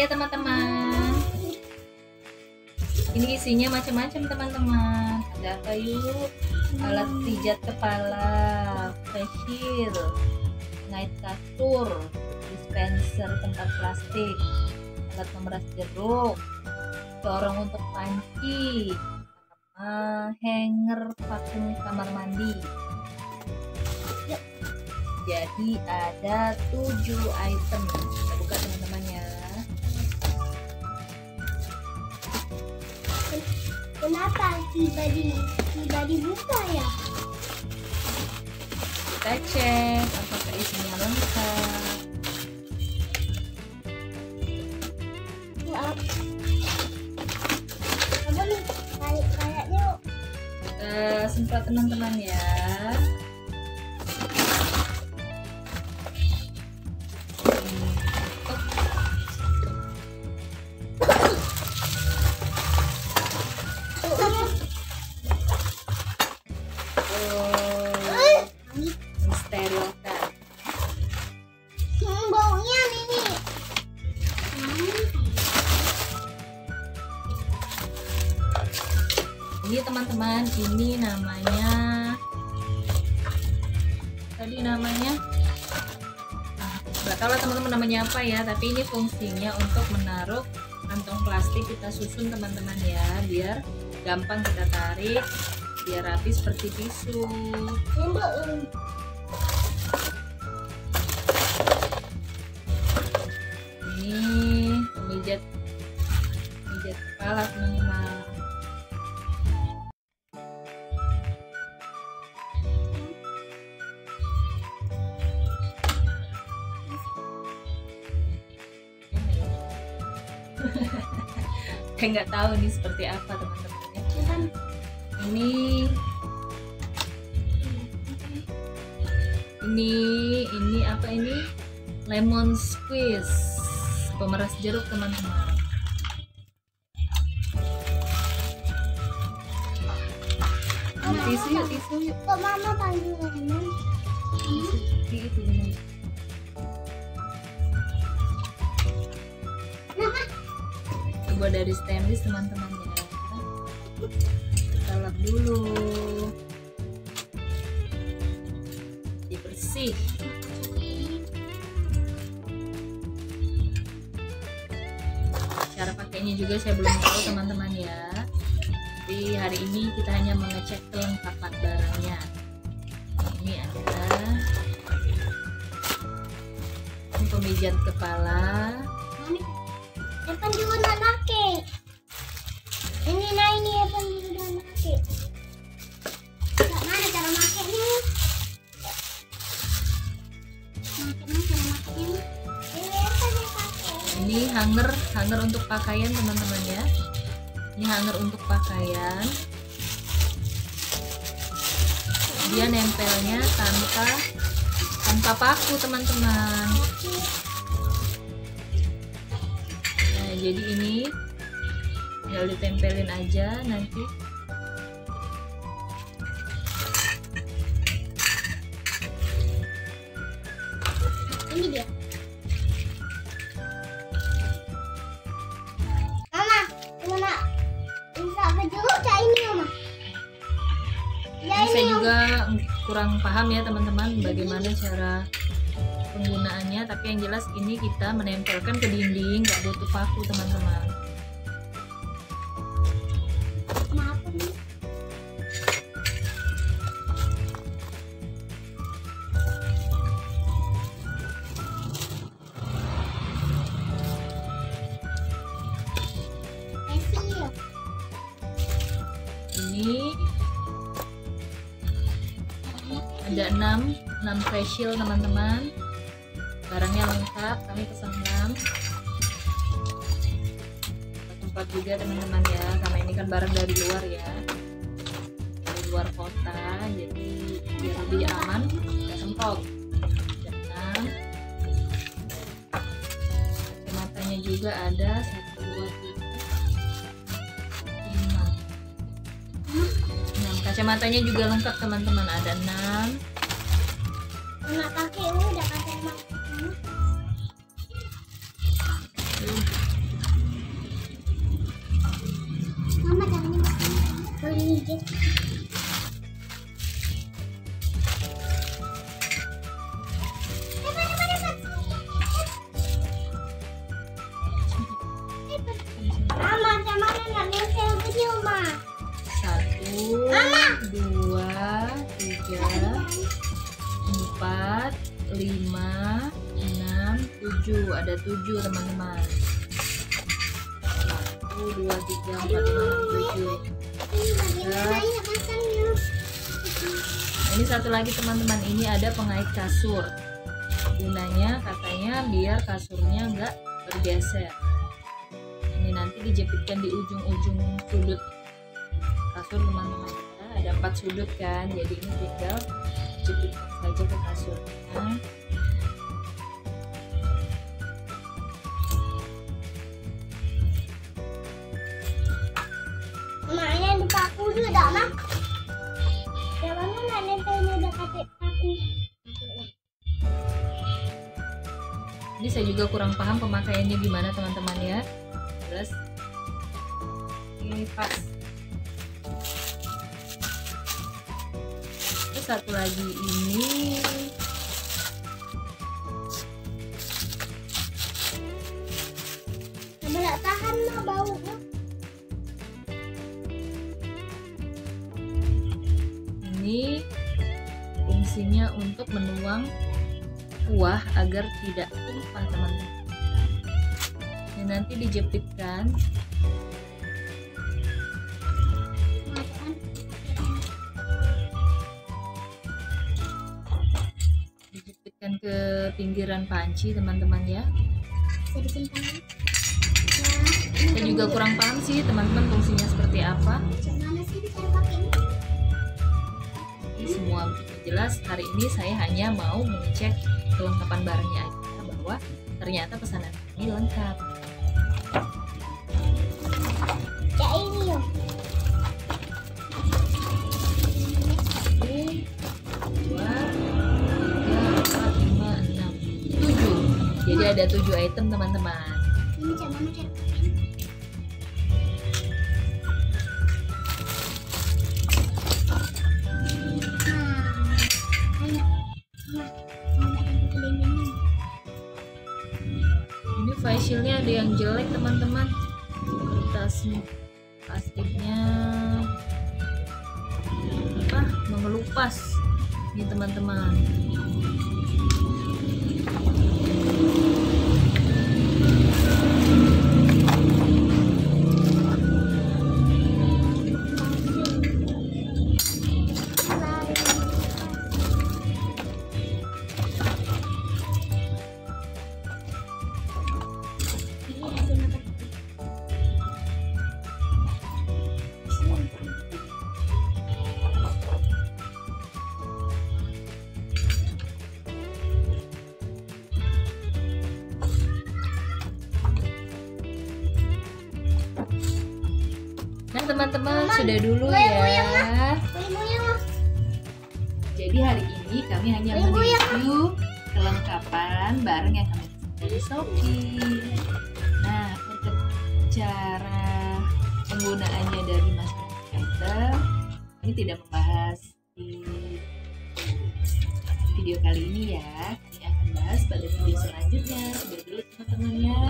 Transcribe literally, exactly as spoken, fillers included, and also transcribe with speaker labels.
Speaker 1: ya teman-teman. Ini isinya macam-macam teman-teman. Ada apa yuk? Alat pijat kepala, facial, pengait kasur, dispenser tempat plastik, alat memeras jeruk, corong untuk panci, sama hanger vakum kamar mandi. Jadi ada tujuh item. Kita buka teman-teman ya.
Speaker 2: Kenapa tiba di tiba dibuka ya?
Speaker 1: Kita cek apakah isinya lengkap.
Speaker 2: Maaf. Apa nih? Kayak kayaknya
Speaker 1: Kita semprot teman-teman ya. Steril kan?
Speaker 2: hmm, baunya ini.
Speaker 1: Ini teman-teman, ini namanya tadi namanya nggak tahu lah teman-teman namanya apa ya, tapi ini fungsinya untuk menaruh kantong plastik kita susun teman-teman ya, biar gampang kita tarik, biar rapi seperti tisu.
Speaker 2: Ini bau.
Speaker 1: Ini pemijat pemijat kepala teman-teman. Saya nggak tahu nih seperti apa teman-teman ya. Ini ini ini apa ini? Lemon squeeze, pemeras jeruk teman-teman. Ini tisu yuk, tisu yuk.
Speaker 2: Kok mama panggil lemon?
Speaker 1: Seperti itu teman.
Speaker 2: Mama,
Speaker 1: Coba dari stainless teman-teman ya. Kita lap dulu. Jadi bersih. Cara pakainya juga saya belum tahu teman-teman ya. Jadi hari ini kita hanya mengecek kelengkapan barangnya. Ini ada ini pemijat kepala.
Speaker 2: mami, Evan juga nak pakai. Ini nah ini Evan juga nak pakai. Kak, mana cara makainya? Makainya cara makainya. Ini Evan yang pakai.
Speaker 1: Ini hanger hanger untuk pakaian teman-teman ya. Ini hanger untuk pakaian. Dia nempelnya tanpa tanpa paku teman-teman. Nah jadi ini tinggal ditempelin aja nanti.
Speaker 2: Ini dia. Mama, gimana? Bisa baju kayak ini, Mama. Ya
Speaker 1: Ini saya
Speaker 2: ini.
Speaker 1: juga kurang paham ya teman-teman bagaimana cara penggunaannya, tapi yang jelas ini kita menempelkan ke dinding, nggak butuh paku teman-teman.
Speaker 2: Maaf nih. Facial.
Speaker 1: Ini ada enam enam facial teman-teman, barangnya lengkap, kami pesan enam. Tempat juga teman-teman ya, karena ini kan barang dari luar ya, dari luar kota, jadi biar lebih aman nggak semprot. Ada enam. Kacamatanya juga ada satu dua tiga lima. Nah, kacamatanya juga lengkap teman-teman, ada enam.
Speaker 2: Anak pakai udah pakai mak. sedikit. Mama, sama nggak nempel video, Ma.
Speaker 1: Satu, dua, tiga, empat, lima, enam, tujuh. Ada tujuh teman-teman. Satu, dua, tiga, empat, lima, enam, tujuh.
Speaker 2: Ini bagaimana ya pasangnya?
Speaker 1: Nah, ini satu lagi teman-teman, ini ada pengait kasur. Gunanya katanya biar kasurnya nggak bergeser. Ini nanti dijepitkan di ujung-ujung sudut kasur teman-teman. Nah, ada empat sudut kan, jadi ini tinggal jepitkan saja ke kasurnya.
Speaker 2: Makanya lupa aku dulu dah, Mak. Jangan nggak nempelnya udah pakai paku.
Speaker 1: Ini saya juga kurang paham pemakaiannya gimana teman-teman ya. Terus ini pas. Terus satu lagi ini
Speaker 2: Nggak tahan mah bau.
Speaker 1: ini fungsinya untuk menuang kuah agar tidak tumpah teman-teman. Dan nanti dijepitkan dijepitkan ke pinggiran panci teman-teman ya.
Speaker 2: Bisa disimpan.
Speaker 1: Saya juga kurang paham sih teman-teman fungsinya seperti apa.
Speaker 2: Mana sih bisa pakai ini?
Speaker 1: Ini semua jelas. Hari ini saya hanya mau mengecek kelengkapan barangnya aja, bahwa ternyata pesanan ini lengkap.
Speaker 2: Ya ini yuk.
Speaker 1: Oke, dua, tiga, empat, lima, enam, tujuh. Jadi ada tujuh item teman-teman.
Speaker 2: Ini cara mana cara pakai?
Speaker 1: Ini face shieldnya ada yang jelek teman-teman. Kertasnya, plastiknya apa? Mengelupas. Ini teman-teman. Nah teman-teman, sudah dulu ya. Jadi hari ini kami hanya mereview kelengkapan barang yang kami pesan dari Shopee. Nah, untuk cara penggunaannya dari masing-masing item ini tidak membahas di video kali ini ya. Kami akan bahas pada video selanjutnya. Sudah dulu teman-teman ya.